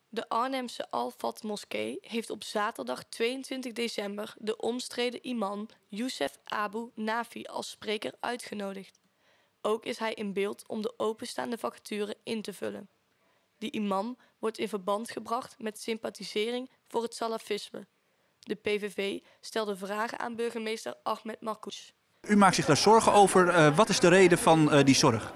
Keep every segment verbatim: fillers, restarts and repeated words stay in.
De Arnhemse Al-Fat moskee heeft op zaterdag tweeëntwintig december de omstreden imam Youssef Abu Nafi als spreker uitgenodigd. Ook is hij in beeld om de openstaande vacature in te vullen. Die imam wordt in verband gebracht met sympathisering voor het salafisme. De P V V stelde vragen aan burgemeester Ahmed Marcouch. U maakt zich daar zorgen over. Uh, wat is de reden van uh, die zorg?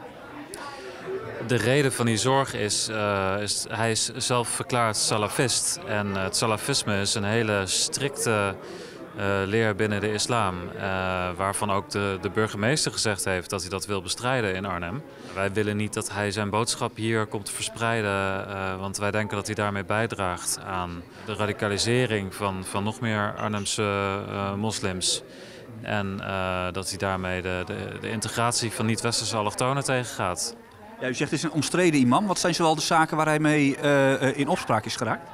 De reden van die zorg is, uh, is hij is zelf verklaard salafist. En uh, het salafisme is een hele strikte uh, leer binnen de islam. Uh, waarvan ook de, de burgemeester gezegd heeft dat hij dat wil bestrijden in Arnhem. Wij willen niet dat hij zijn boodschap hier komt verspreiden. Uh, want wij denken dat hij daarmee bijdraagt aan de radicalisering van, van nog meer Arnhemse uh, moslims. En uh, dat hij daarmee de, de, de integratie van niet-westerse allochtonen tegengaat. Ja, u zegt het is een omstreden imam. Wat zijn zoal de zaken waar hij mee uh, in opspraak is geraakt?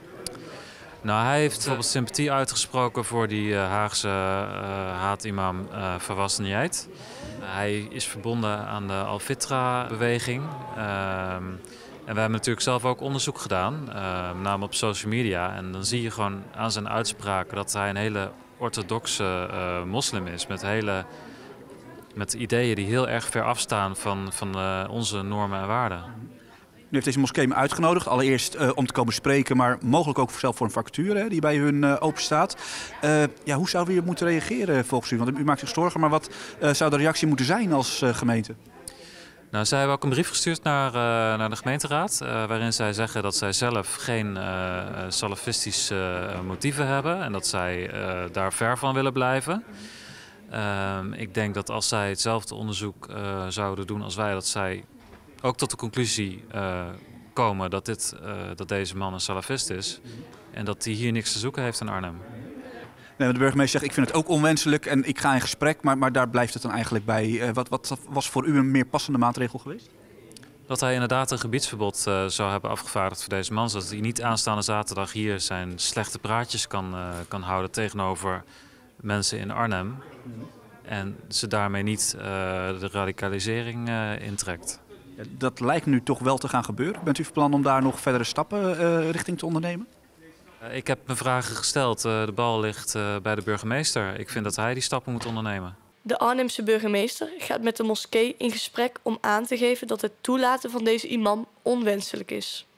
Nou, hij heeft bijvoorbeeld sympathie uitgesproken voor die uh, Haagse uh, haatimam uh, Fawaz Niyait. Uh, hij is verbonden aan de Al-Fitra-beweging. Uh, en we hebben natuurlijk zelf ook onderzoek gedaan, uh, met name op social media. En dan zie je gewoon aan zijn uitspraken dat hij een hele orthodoxe uh, moslim is met hele... Met ideeën die heel erg ver afstaan van, van uh, onze normen en waarden. U heeft deze moskee uitgenodigd, allereerst uh, om te komen spreken, maar mogelijk ook zelf voor een vacature hè, die bij hun uh, open staat. Uh, ja, hoe zouden we hier moeten reageren volgens u? Want u maakt zich zorgen, maar wat uh, zou de reactie moeten zijn als uh, gemeente? Nou, zij hebben ook een brief gestuurd naar, uh, naar de gemeenteraad, uh, waarin zij zeggen dat zij zelf geen uh, salafistische uh, motieven hebben en dat zij uh, daar ver van willen blijven. Uh, ik denk dat als zij hetzelfde onderzoek uh, zouden doen als wij, dat zij ook tot de conclusie uh, komen dat, dit, uh, dat deze man een salafist is en dat hij hier niks te zoeken heeft in Arnhem. Nee, de burgemeester zegt, ik vind het ook onwenselijk en ik ga in gesprek, maar, maar daar blijft het dan eigenlijk bij. Uh, wat, wat was voor u een meer passende maatregel geweest? Dat hij inderdaad een gebiedsverbod uh, zou hebben afgevaardigd voor deze man, zodat hij niet aanstaande zaterdag hier zijn slechte praatjes kan, uh, kan houden tegenover mensen in Arnhem en ze daarmee niet uh, de radicalisering uh, intrekt. Ja, dat lijkt nu toch wel te gaan gebeuren. Bent u van plan om daar nog verdere stappen uh, richting te ondernemen? Uh, ik heb mijn vragen gesteld. Uh, de bal ligt uh, bij de burgemeester. Ik vind dat hij die stappen moet ondernemen. De Arnhemse burgemeester gaat met de moskee in gesprek om aan te geven dat het toelaten van deze imam onwenselijk is.